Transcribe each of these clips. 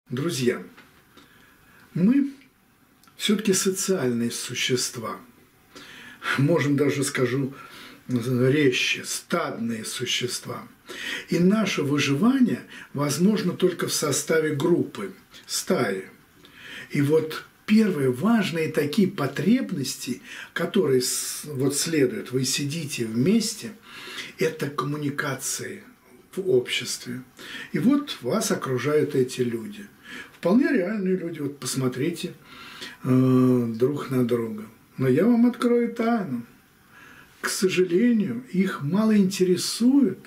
Друзья, мы все-таки социальные существа. Можем даже, скажу резче, стадные существа. И наше выживание возможно только в составе группы, стаи. И вот первые важные такие потребности, которые следуют, вы сидите вместе, это коммуникации в обществе. И вот вас окружают эти люди. Вполне реальные люди. Вот посмотрите друг на друга. Но я вам открою тайну. К сожалению, их мало интересует,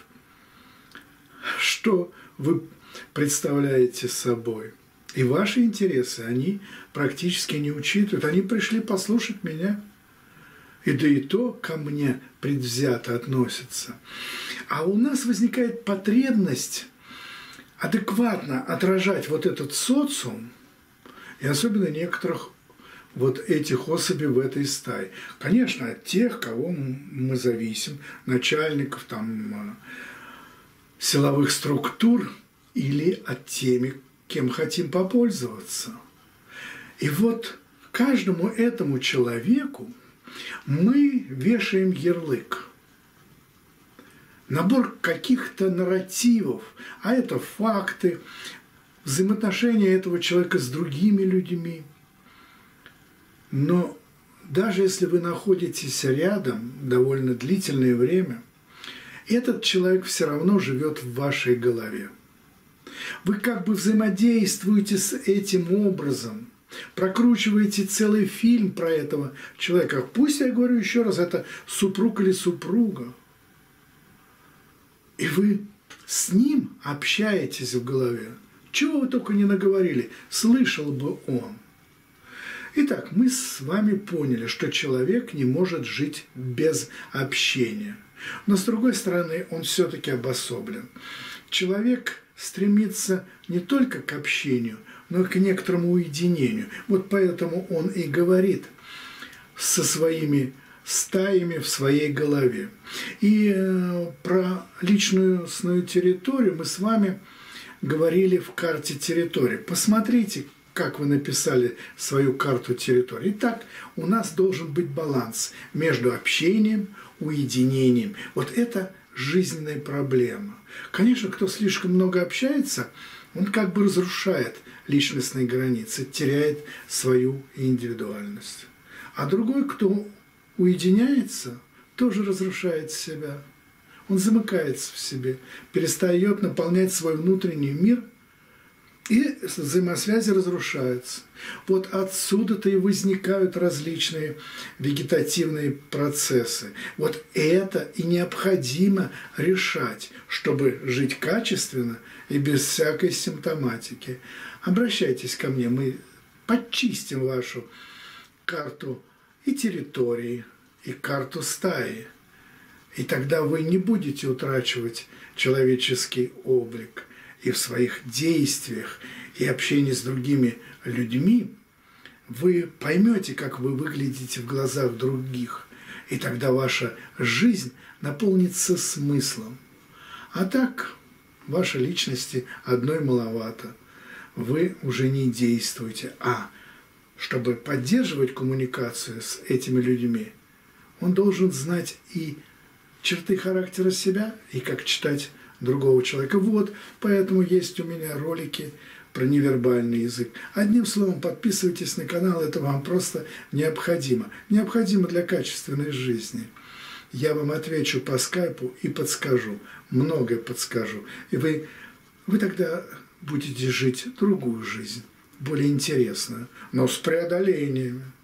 что вы представляете собой. И ваши интересы они практически не учитывают. Они пришли послушать меня. И да и то ко мне предвзято относятся. А у нас возникает потребность адекватно отражать вот этот социум, и особенно некоторых вот этих особей в этой стае. Конечно, от тех, кого мы зависим, начальников, силовых структур, или от теми, кем хотим попользоваться. И вот каждому этому человеку мы вешаем ярлык. Набор каких-то нарративов, а это факты, взаимоотношения этого человека с другими людьми. Но даже если вы находитесь рядом довольно длительное время, этот человек все равно живет в вашей голове. Вы как бы взаимодействуете с этим образом, прокручиваете целый фильм про этого человека. Пусть, я говорю еще раз, это супруг или супруга. И вы с ним общаетесь в голове. Чего вы только не наговорили, слышал бы он. Итак, мы с вами поняли, что человек не может жить без общения. Но с другой стороны, он все-таки обособлен. Человек стремится не только к общению, но и к некоторому уединению. Вот поэтому он и говорит со своими стаями в своей голове. И про личностную территорию мы с вами говорили в карте территории. Посмотрите, как вы написали свою карту территории. Итак, у нас должен быть баланс между общением, уединением. Вот это жизненная проблема. Конечно, кто слишком много общается, он как бы разрушает личностные границы, теряет свою индивидуальность. А другой, кто уединяется, тоже разрушает себя. Он замыкается в себе, перестает наполнять свой внутренний мир, и взаимосвязи разрушаются. Вот отсюда-то и возникают различные вегетативные процессы. Вот это и необходимо решать, чтобы жить качественно и без всякой симптоматики. Обращайтесь ко мне, мы подчистим вашу карту и территории, и карту стаи. И тогда вы не будете утрачивать человеческий облик. И в своих действиях, и общении с другими людьми вы поймете, как вы выглядите в глазах других. И тогда ваша жизнь наполнится смыслом. А так, вашей личности одной маловато. Вы уже не действуете. А чтобы поддерживать коммуникацию с этими людьми, он должен знать и черты характера себя, и как читать другого человека. Вот, поэтому есть у меня ролики про невербальный язык. Одним словом, подписывайтесь на канал, это вам просто необходимо. Необходимо для качественной жизни. Я вам отвечу по скайпу и подскажу, многое подскажу. И вы тогда будете жить другую жизнь, более интересную, но с преодолениями.